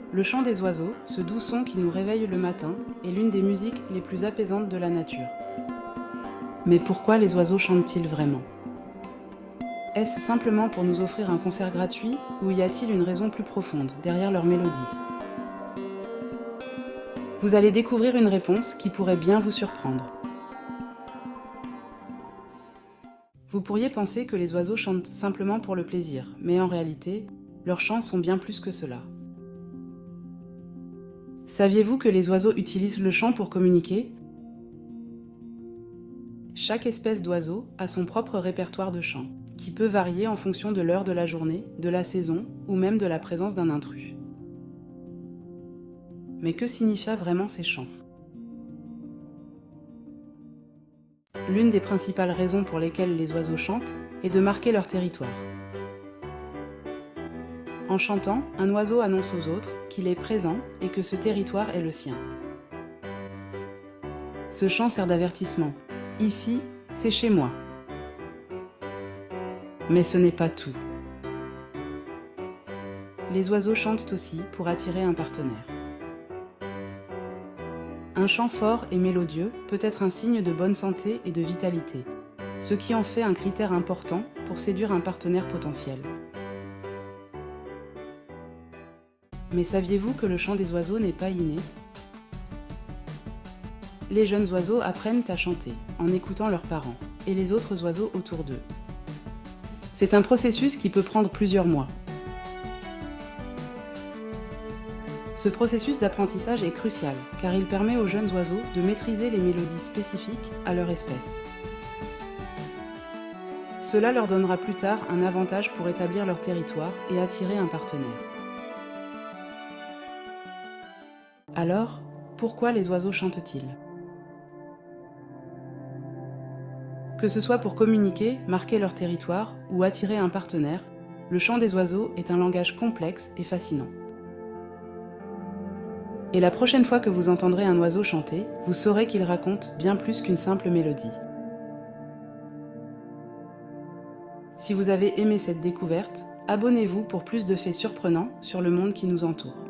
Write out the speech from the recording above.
Le chant des oiseaux, ce doux son qui nous réveille le matin, est l'une des musiques les plus apaisantes de la nature. Mais pourquoi les oiseaux chantent-ils vraiment ? Est-ce simplement pour nous offrir un concert gratuit ou y a-t-il une raison plus profonde derrière leur mélodie ? Vous allez découvrir une réponse qui pourrait bien vous surprendre. Vous pourriez penser que les oiseaux chantent simplement pour le plaisir, mais en réalité, leurs chants sont bien plus que cela. Saviez-vous que les oiseaux utilisent le chant pour communiquer ? Chaque espèce d'oiseau a son propre répertoire de chants, qui peut varier en fonction de l'heure de la journée, de la saison ou même de la présence d'un intrus. Mais que signifient vraiment ces chants ? L'une des principales raisons pour lesquelles les oiseaux chantent est de marquer leur territoire. En chantant, un oiseau annonce aux autres qu'il est présent et que ce territoire est le sien. Ce chant sert d'avertissement. Ici, c'est chez moi. Mais ce n'est pas tout. Les oiseaux chantent aussi pour attirer un partenaire. Un chant fort et mélodieux peut être un signe de bonne santé et de vitalité, ce qui en fait un critère important pour séduire un partenaire potentiel. Mais saviez-vous que le chant des oiseaux n'est pas inné ? Les jeunes oiseaux apprennent à chanter en écoutant leurs parents et les autres oiseaux autour d'eux. C'est un processus qui peut prendre plusieurs mois. Ce processus d'apprentissage est crucial car il permet aux jeunes oiseaux de maîtriser les mélodies spécifiques à leur espèce. Cela leur donnera plus tard un avantage pour établir leur territoire et attirer un partenaire. Alors, pourquoi les oiseaux chantent-ils ? Que ce soit pour communiquer, marquer leur territoire ou attirer un partenaire, le chant des oiseaux est un langage complexe et fascinant. Et la prochaine fois que vous entendrez un oiseau chanter, vous saurez qu'il raconte bien plus qu'une simple mélodie. Si vous avez aimé cette découverte, abonnez-vous pour plus de faits surprenants sur le monde qui nous entoure.